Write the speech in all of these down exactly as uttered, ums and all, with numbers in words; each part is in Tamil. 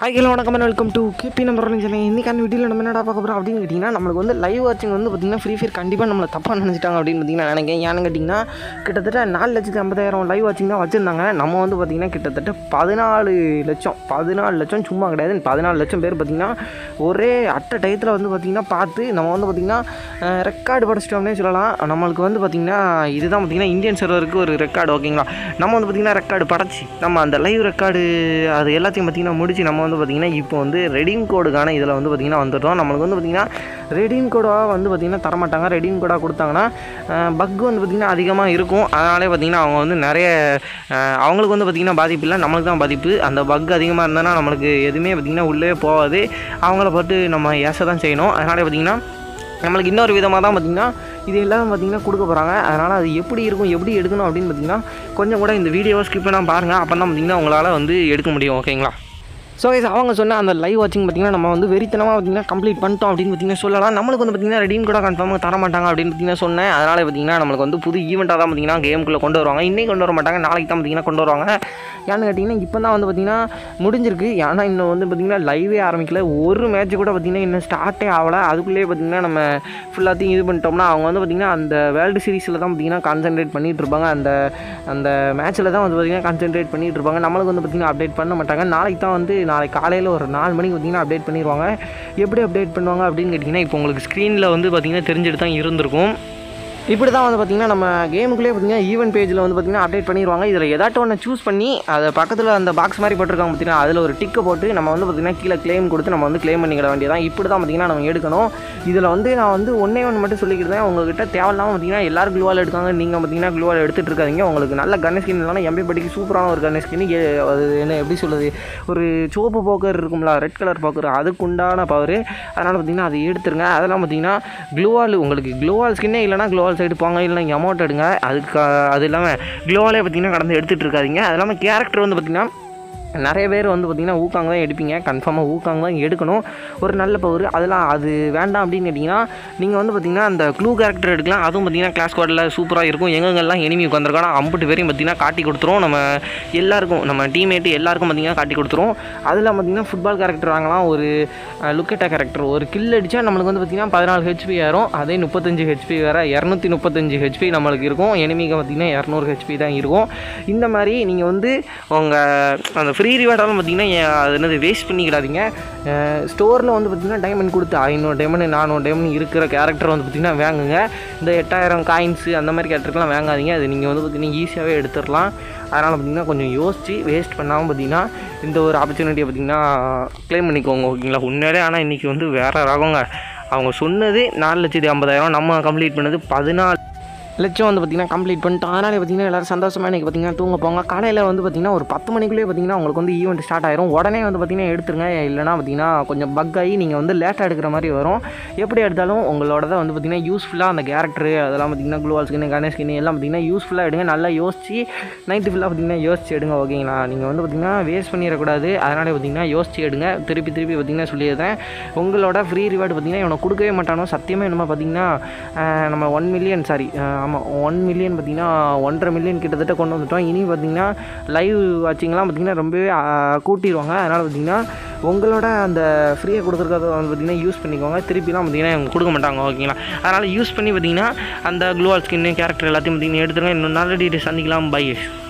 Hi, hello, வணக்கம் and welcome to K P number one channel. இன்னைக்கான வீடியோல நம்ம என்னடா பார்க்க போறோம் அப்படினு கேட்டினா நமக்கு வந்து லைவ் வாட்சிங் வந்து பாத்தீங்கன்னா ஃப்ரீ ஃபயர் கண்டிப்பா நம்மள தப்பா நினைச்சிட்டாங்க அப்படினு பாத்தீங்கன்னா நினைக்கிறேன். ஏன்னு கேட்டினா கிட்டத்தட்ட நாலு லட்சத்து ஐம்பதாயிரம் லைவ் வாட்சிங் தான் வச்சிருந்தாங்க. நம்ம வந்து பாத்தீங்கன்னா கிட்டத்தட்ட பதினாலு லட்சம் பதினாலு லட்சம் சும்மா கிடையாது. பதினாலு லட்சம் பேர் பாத்தீங்கன்னா ஒரே அட்ட டயத்துல வந்து பாத்தீங்கன்னா பார்த்து நம்ம வந்து பாத்தீங்கன்னா ரெக்கார்ட் படிச்சிட்டோம்னே சொல்லலாம். நமக்கு வந்து பாத்தீங்கன்னா இதுதான் பாத்தீங்கன்னா இந்தியன் சர்வருக்கு ஒரு ரெக்கார்ட். ஓகேங்களா, நம்ம வந்து பாத்தீங்கன்னா ரெக்கார்டு படைச்சி நம்ம அந்த லைவ் ரெக்கார்டு அது எல்லாத்தையும் பாத்தீங்கன்னா முடிச்சு நம்ம வந்து பார்த்திங்கன்னா இப்போ வந்து ரெடீம் கோடுக்கான இதில் வந்து பார்த்திங்கன்னா வந்துட்டோம். நம்மளுக்கு வந்து பார்த்திங்கன்னா ரெடீம் கோடாக வந்து பார்த்திங்கன்னா தரமாட்டாங்க. ரெடீம் கோடாக கொடுத்தாங்கன்னா பக் வந்து பார்த்திங்கன்னா அதிகமாக இருக்கும். அதனாலே பார்த்திங்கன்னா அவங்க வந்து நிறைய அவங்களுக்கு வந்து பார்த்திங்கன்னா பாதிப்பு இல்லை, நம்மளுக்கு தான் பாதிப்பு. அந்த பக் அதிகமாக இருந்ததுன்னா நம்மளுக்கு எதுவுமே பார்த்திங்கன்னா உள்ளே போகாது. அவங்கள பார்த்து நம்ம ஏச தான் செய்யணும். அதனாலே பார்த்திங்கன்னா நம்மளுக்கு இன்னொரு விதமாக தான் பார்த்திங்கன்னா இது எல்லாம் பார்த்திங்கன்னா கொடுக்க போகிறாங்க. அதனால் அது எப்படி இருக்கும் எப்படி எடுக்கணும் அப்படின்னு பார்த்திங்கன்னா கொஞ்சம் கூட இந்த வீடியோவை ஸ்கிப் பண்ணால் பாருங்கள். அப்போ தான் பார்த்திங்கன்னா உங்களால் வந்து எடுக்க முடியும். ஓகேங்களா, ஸோ கைஸ் அவங்க சொன்ன அந்த லைவ் வாட்சிங் பார்த்திங்கன்னா நம்ம வந்து வெறித்தனமாக பார்த்திங்கன்னா கம்ப்ளீட் பண்ணிட்டோம் அப்படின்னு பார்த்திங்கன்னா சொல்லலாம். நம்மளுக்கு வந்து பார்த்திங்கன்னா ரெடீம் கூட கன்ஃபார்மாக தர மாட்டாங்க அப்படின்னு பார்த்திங்கன்னா சொன்னேன். அதனால் பார்த்திங்கன்னா நம்மளுக்கு வந்து புது ஈவெண்ட்டாக தான் பார்த்திங்கன்னா கேமுக்குள்ளே கொண்டு வருவாங்க. இன்றைக்கி கொண்டு வர மாட்டாங்க, நாளைக்கு தான் பார்த்திங்கன்னா கொண்டு வருவாங்க. ஏன்னு கேட்டிங்கன்னா இப்போ தான் வந்து பார்த்திங்கன்னா முடிஞ்சிருக்கு. ஏன்னா இன்னும் வந்து பார்த்திங்கன்னா லைவே ஆரம்பிக்கல, ஒரு மேட்ச் கூட பார்த்திங்கன்னா இன்னும் ஸ்டார்ட்டே ஆகலை. அதுக்குள்ளேயே பார்த்திங்கன்னா நம்ம ஃபுல்லாத்தையும் இது பண்ணிட்டோம்னா அவங்க வந்து பார்த்திங்கன்னா அந்த வேர்ல்டு சீரிஸில் தான் பார்த்திங்கன்னா கான்சென்ட்ரேட் பண்ணிகிட்டு இருப்பாங்க. அந்த அந்த மேட்ச்சில் தான் வந்து பார்த்திங்கன்னா கான்சென்ட்ரேட் பண்ணிகிட்டு இருப்பாங்க. நம்மளுக்கு வந்து பார்த்திங்கன்னா அப்டேட் பண்ண மாட்டாங்க. நாளைக்கு தான் வந்து நாளைக்கு காலையில் ஒரு நாலு மணிக்கு பார்த்திங்கன்னா அப்டேட் பண்ணிடுவாங்க. எப்படி அப்டேட் பண்ணுவாங்க அப்படின்னு கேட்டிங்கன்னா இப்போ உங்களுக்கு ஸ்க்ரீனில் வந்து பார்த்திங்கன்னா தெரிஞ்சுட்டு தான் இருந்திருக்கும். இப்படி தான் வந்து பார்த்திங்கன்னா நம்ம கேமுக்குள்ளே பார்த்திங்கன்னா ஈவென்ட் பேஜில் வந்து பார்த்திங்கன்னா அப்டேட் பண்ணிடுவாங்க. இதில் ஏதாட்டும் ஒன்று சூஸ் பண்ணி அதை பக்கத்தில் அந்த பாக்ஸ் மாதிரி போட்டிருக்காங்க பார்த்திங்கன்னா அதில் ஒரு டிக்கை போட்டு நம்ம வந்து பார்த்திங்கன்னா கீழே கிளைம் கொடுத்து நம்ம வந்து கிளைம் பண்ணிக்கிட வேண்டியதான். இப்படி தான் பார்த்திங்கன்னா நம்ம எடுக்கணும். இதில் வந்து நான் வந்து ஒன்றே ஒன்று மட்டும் சொல்லிக்கிறேன், உங்கள்கிட்ட தேவையில்லாமல் பார்த்திங்கன்னா எல்லோரும் க்ளூவால் எடுக்காங்க. நீங்கள் பார்த்திங்கன்னா க்ளூவால் எடுத்துகிட்டு இருக்காதிங்க. உங்களுக்கு நல்ல கன் ஸ்கின் இல்லைனா எம்பி படிக்கு சூப்பரான ஒரு கன் ஸ்கின், அது என்ன எப்படி சொல்லுது, ஒரு சோப்பு போக்கர் இருக்கும்ல, ரெட் கலர் போக்கர், அதுக்குண்டான பவர். அதனால் பார்த்திங்கன்னா அதை எடுத்துருங்க. அதெல்லாம் பார்த்திங்கன்னா க்ளூவால் உங்களுக்கு க்ளூவால் ஸ்கின்னே இல்லைனா க்ளூவால் சைடு போங்க, இல்லைனா இங்கே அமௌண்ட் எடுங்க. அதுக்கு அது இல்லாமல் க்ளோவாலே பார்த்திங்கன்னா கடந்து எடுத்துகிட்டு இருக்காதிங்க. அது இல்லாமல் கேரக்டர் வந்து பார்த்திங்கன்னா நிறைய பேர் வந்து பார்த்திங்கன்னா ஊக்காங்க தான் எடுப்பீங்க. கன்ஃபார்மாக ஊக்காங்க தான் எடுக்கணும், ஒரு நல்ல பவர். அதெல்லாம் அது வேண்டாம் அப்படின்னு கேட்டிங்கன்னா நீங்கள் வந்து பார்த்திங்கன்னா அந்த க்ளூ கேரக்டர் எடுக்கலாம். அதுவும் பார்த்திங்கன்னா கிளாஸ் ஸ்குவாடில் சூப்பராக இருக்கும். எங்கெங்கெல்லாம் எனிமி உட்காந்துருக்கானா அம்புட்டு பேரையும் பார்த்திங்கன்னா காட்டி கொடுத்துரும். நம்ம எல்லாருக்கும் நம்ம டீம்மேட்டு எல்லாருக்கும் பார்த்திங்கன்னா காட்டி கொடுத்துரும். அதில் பார்த்திங்கன்னா ஃபுட்பால் கேரக்டர் வாங்கலாம். ஒரு லுக்கெட்டா கேரக்டர் ஒரு கில் அடித்தா நம்மளுக்கு வந்து பார்த்திங்கன்னா பதினாலு ஹெச்பி ஏறும். அதே முப்பத்தஞ்சு ஹெச்பி வேறு இரநூத்தி முப்பத்தஞ்சு ஹெச்பி நம்மளுக்கு இருக்கும். எனிமிக்கு பார்த்திங்கன்னா இரநூறு ஹெச்பி தான் இருக்கும். இந்த மாதிரி நீங்கள் வந்து உங்கள் அந்த ஃப்ரீ ரிவார்டாலும் பார்த்திங்கன்னா அது என்னது வேஸ்ட் பண்ணிக்கிடாதீங்க. ஸ்டோரில் வந்து பார்த்திங்கன்னா டைமண்ட் கொடுத்து ஐநூறு டைமண்ட் நானூறு டைமண்ட் இருக்கிற கேரக்டர் வந்து பார்த்திங்கன்னா வாங்குங்க. இந்த எட்டாயிரம் காயின்ஸு அந்த மாதிரி கேரக்டருக்கெலாம் வாங்காதீங்க. அது நீங்கள் வந்து பார்த்திங்கன்னா ஈஸியாகவே எடுத்துடலாம். அதனால் பார்த்திங்கன்னா கொஞ்சம் யோசித்து வேஸ்ட் பண்ணாமல் பார்த்திங்கன்னா இந்த ஒரு ஆப்பர்ச்சுனிட்டியை பார்த்திங்கன்னா க்ளைம் பண்ணிக்கோங்க. ஓகேங்களா, உண்மையிலே ஆனால் இன்றைக்கி வந்து வேறு ரகங்க. அவங்க சொன்னது நாலு லட்சத்தி ஐம்பதாயிரம், நம்ம கம்ப்ளீட் பண்ணது பதினாலு லட்சம் வந்து பார்த்திங்கன்னா கம்ப்ளீட் பண்ணிட்டோம். அதனால் பார்த்திங்கன்னா எல்லோரும் சந்தோஷமாக இன்றைக்கி பார்த்திங்கன்னா தூங்க போங்க. காலையில் வந்து பார்த்திங்கன்னா ஒரு பத்து மணிக்குள்ளேயே பார்த்திங்கன்னா உங்களுக்கு வந்து ஈவெண்ட் ஸ்டார்ட் ஆயிரும். உடனே வந்து பார்த்திங்கன்னா எடுத்துருங்க. இல்லைனா பார்த்திங்கன்னா கொஞ்சம் பக் ஆகி நீங்கள் வந்து லேட்டாக எடுக்கிற மாதிரி வரும். எப்படி எடுத்தாலும் உங்களோட தான் வந்து பார்த்திங்கன்னா யூஸ்ஃபுல்லாக அந்த கேரக்டரு அதெல்லாம் பார்த்திங்கன்னா க்ளூவால் ஸ்கின் கனே ஸ்கின் எல்லாம் பார்த்திங்கன்னா யூஸ்ஃபுல்லாக எடுங்க. நல்லா யோசிச்சு நைட்டு ஃபுல்லாக பார்த்திங்கன்னா யோசிச்சு எடுங்க. ஓகேங்களா, நீங்கள் வந்து பார்த்திங்கன்னா வேஸ்ட் பண்ணிடக்கூடாது. அதனால் பார்த்திங்கன்னா யோசிச்சு எடுங்க. திருப்பி திருப்பி பார்த்திங்கன்னா சொல்லிடுறேன், உங்களோட ஃப்ரீ ரிவார்டு பார்த்திங்கன்னா இவனை கொடுக்கவே மாட்டானோ சத்தியமே. நம்ம பார்த்திங்கன்னா நம்ம ஒன் மில்லியன் சாரி ஆமாம் ஒன் மில்லியன் பார்த்திங்கன்னா ஒன்றரை மில்லியன் கிட்டத்தட்ட கொண்டு வந்துட்டோம். இனி பார்த்திங்கன்னா லைவ் வாட்சிங்லாம் பார்த்திங்கன்னா ரொம்பவே கூட்டிடுவாங்க. அதனால் பார்த்திங்கன்னா உங்களோட அந்த ஃப்ரீயாக கொடுத்துருக்கிறத வந்து பார்த்திங்கன்னா யூஸ் பண்ணிக்கோங்க. திருப்பிலாம் பார்த்திங்கன்னா அவங்க கொடுக்க மாட்டாங்க. ஓகேங்களா, அதனால் யூஸ் பண்ணி பார்த்திங்கன்னா அந்த க்ளூவால் ஸ்கின்னு கேரக்டர் எல்லாத்தையும் பார்த்திங்கன்னா எடுத்துருங்க. இன்னும் நல்ல டீட்டெயில் சந்திக்கலாம். பை.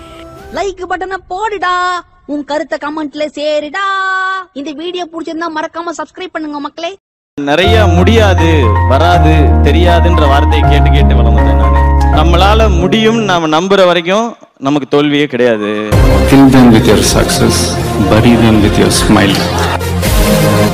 லைக் பட்டனை போடுடா, உன் கருத்தை கமெண்ட்ல சேருடா. இந்த வீடியோ பிடிச்சிருந்தா மறக்காம சப்ஸ்கிரைப் பண்ணுங்க மக்களே. நிறைய முடியாது வராது தெரியாதுன்ற வார்த்தையை கேட்டு கேட்டு வளர்ந்தேன் நான். நம்மளால முடியும் நாம நம்புற வரைக்கும் நமக்கு தோல்வியே கிடையாது. Kill them with your success, bury them with your smile.